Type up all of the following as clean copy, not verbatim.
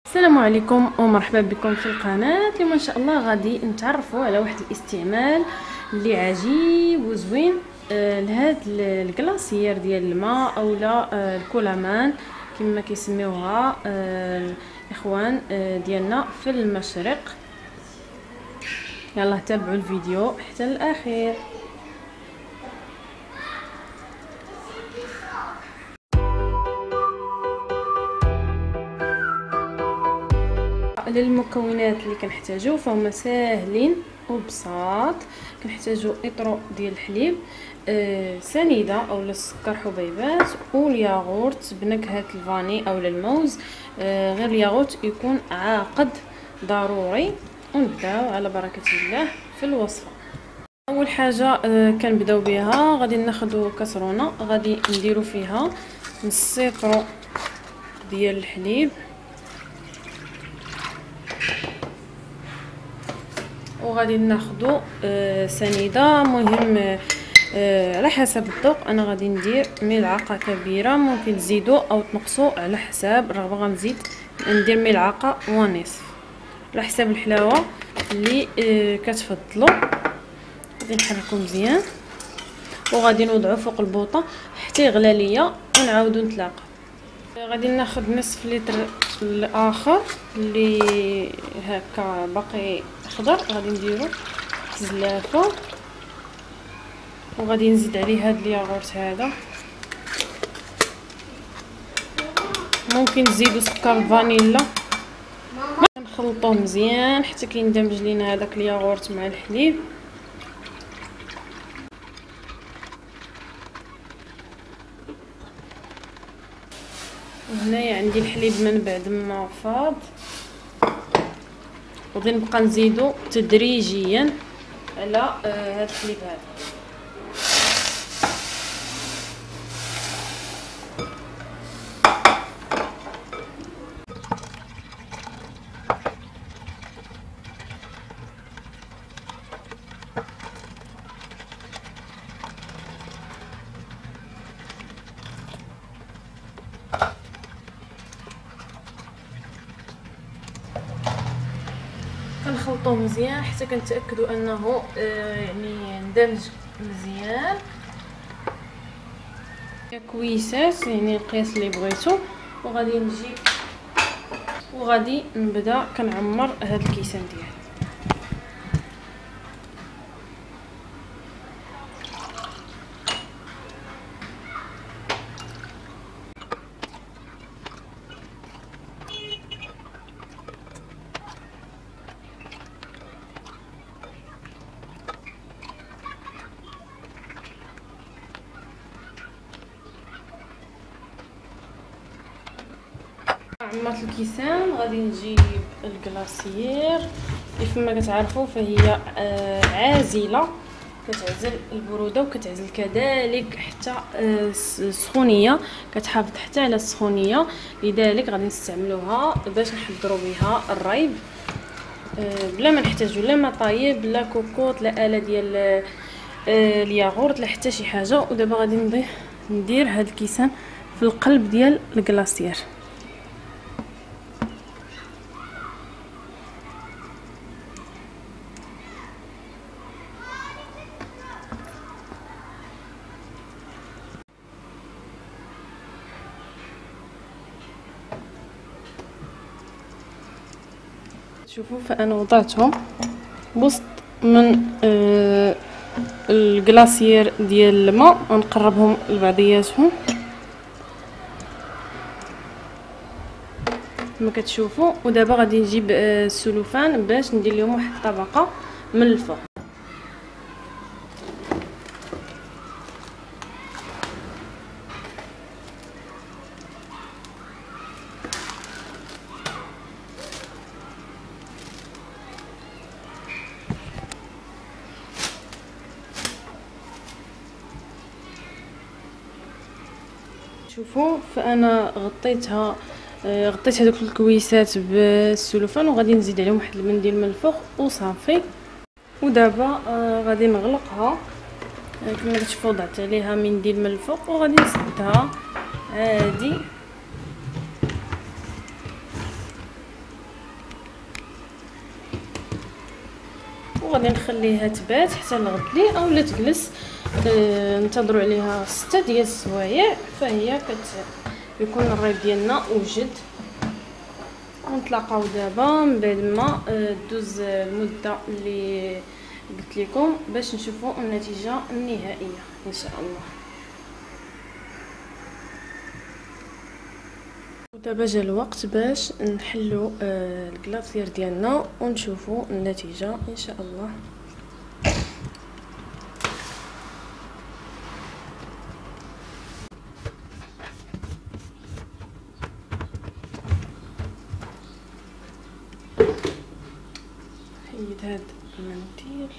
السلام عليكم ومرحبا بكم في القناه. اليوم ان شاء الله غادي نتعرفوا على واحد الاستعمال اللي عجيب وزوين لهاد الكلاصير ديال الماء اولا الكولامان كما كيسميوها الاخوان ديالنا في المشرق. يلا تابعوا الفيديو حتى الاخير. للمكونات اللي كنحتاجو فهما ساهلين وبساط. كنحتاجو اطرو ديال الحليب، سنيده اولا السكر حبيبات، والياغورت بنكهه الفاني اولا الموز. غير الياغورت يكون عاقد ضروري. ونبداو على بركه الله في الوصفه. اول حاجه كنبداو بها غادي ناخذ كاسرونه غادي نديرو فيها نص لتر ديال الحليب، وغادي ناخذوا سنيده. مهم على حسب الذوق. انا غادي ندير ملعقه كبيره، ممكن تزيدوا او تنقصوا على حساب الرغبه. غنزيد ندير ملعقه ونصف على حساب الحلاوه اللي كتفضلوا. غادي نحركو مزيان وغادي نوضعو فوق البوطه حتى يغلى ليا ونعاودو نتلاقاو. غادي ناخذ نصف لتر الاخر اللي هكا باقي خضر، غادي نديرو زلافه وغادي نزيد عليه هاد الياغورت هذا. ممكن تزيدوا سكر فانيلا. نخلطوه مزيان حتى كيندمج لينا هذاك الياغورت مع الحليب. وهنايا عندي الحليب من بعد ما فاض، وغادي نبقى نزيدو تدريجيا على هذا الحليب هذا. كنخلطوه مزيان حتى كنتاكدوا انه يعني اندمج مزيان كويسات، يعني القياس اللي بغيتو. وغادي نجي وغادي نبدا كنعمر هذا الكيسان ديالي. عمرت الكيسان غادي نجيب الكلاصير. كيف ما كتعرفوا فهي عازله، كتعزل البروده وكتعزل كذلك حتى السخونيه، كتحافظ حتى على السخونيه. لذلك غادي نستعملوها باش نحضروا بها الريب بلا ما نحتاجوا لا ما طايب لا كوكوط لا اله ديال الياغورت لا حتى شي حاجه. ودابا غادي ندير هاد الكيسان في القلب ديال الكلاصير. شوفوا فانا وضعتهم وسط من الكلاصير ديال الماء، ونقربهم لبعضياتهم كما كتشوفوا. ودابا غادي نجيب السلوفان باش ندير لهم واحد الطبقه من الفوق. شوفوا فانا غطيت هذوك الكويسات بالسلوفان وغادي نزيد عليهم واحد المنديل من الفوق وصافي. ودابا غادي نغلقها كما كتشوفوا. وضعت عليها منديل من الفوق وغادي نسدها عادي وغادي نخليها تبات حتى الغد اولا تجلس. ننتظروا عليها 6 ديال السوايع فهي يكون الريب ديالنا وجد. ونتلاقاو دابا من بعد ما دوز المده اللي قلت لكم باش نشوفوا النتيجه النهائيه ان شاء الله. ودابا جا الوقت باش نحلو الكلاصير ديالنا ونشوفوا النتيجه ان شاء الله. حيد هاد المنديل.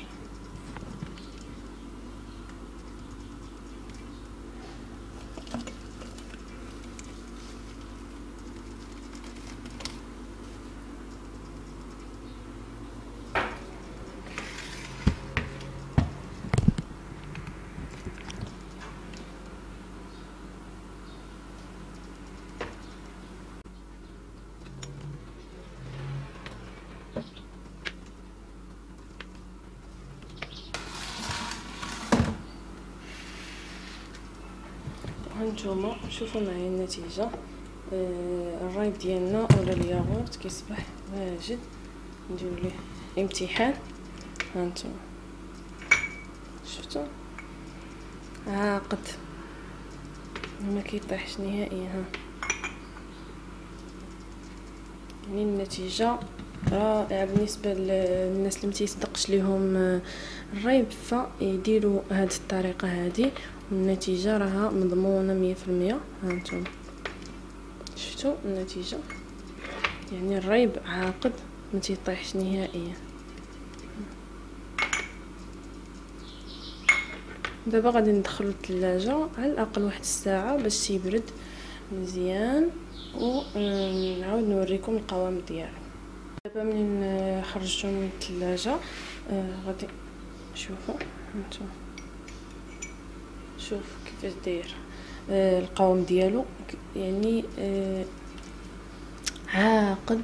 هانتوما شوفوا معايا النتيجه. الرايب ديالنا ولا الياغورت كيصبح واجد. نديرو ليه امتحان. هانتوما شفتوا عاقد ما كيطيحش نهائيا. يعني النتيجه رائعه بالنسبه للناس اللي متيصدقش ليهم الرايب فيديروا هذه الطريقه هذه والنتيجه راها مضمونه 100%. هانتوما شفتوا النتيجه يعني الرايب عاقد ما تيطيحش نهائيا. دابا غادي ندخلو الثلاجه على الاقل 1 ساعه باش تيبرد مزيان ونعاود نوريكم القوام ديالو. دابا منين خرجته من الثلاجه غادي شوفوا هانتوما شوف كيفاش داير القوام ديالو يعني عاقد.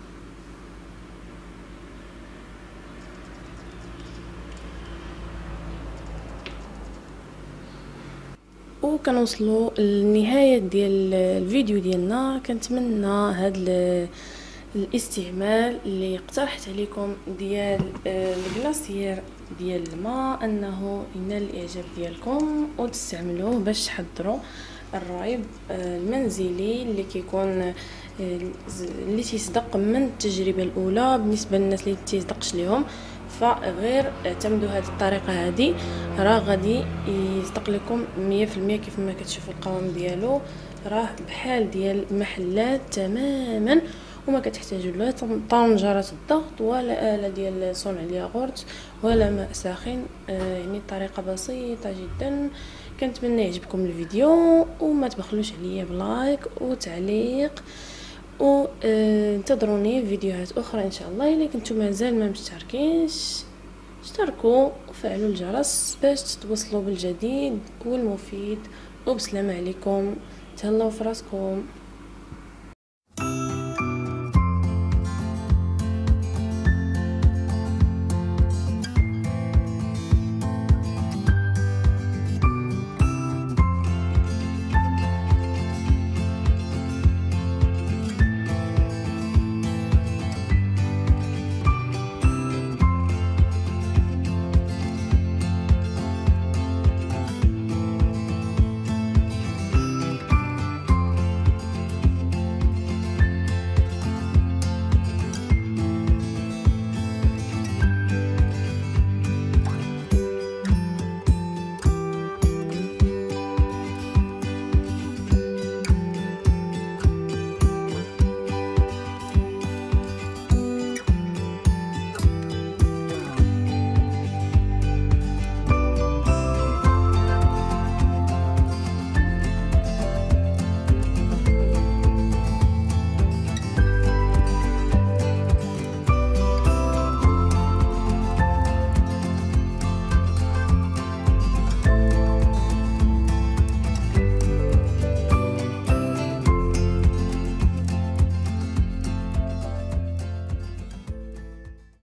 وكنوصلوا للنهايه ديال الفيديو ديالنا. كنتمنى هذا الاستعمال اللي اقترحت عليكم ديال الكلاصير ديال الماء انه ينال الاعجاب ديالكم وتستعملوه باش تحضروا الرايب المنزلي اللي كيكون اللي تيصدق من التجربه الاولى. بالنسبه للناس اللي تيصدقش ليهم فغير اعتمدوا هذه الطريقه هذه راه غادي يصدق لكم 100% كيف ما كتشوفوا القوام ديالو راه بحال ديال المحلات تماما وما كتحتاجوا لا طنجره الضغط ولا آلة ديال صنع الياغورت ولا ماء ساخن. يعني الطريقه بسيطه جدا. كنتمنى يعجبكم الفيديو وما تبخلوش عليا بلايك وتعليق وانتظروني فيديوهات اخرى ان شاء الله. الا كنتم مازال ما مشتركينش اشتركوا وفعلوا الجرس باش تتوصلوا بالجديد والمفيد. وبسلامه عليكم، تهلاو في راسكم.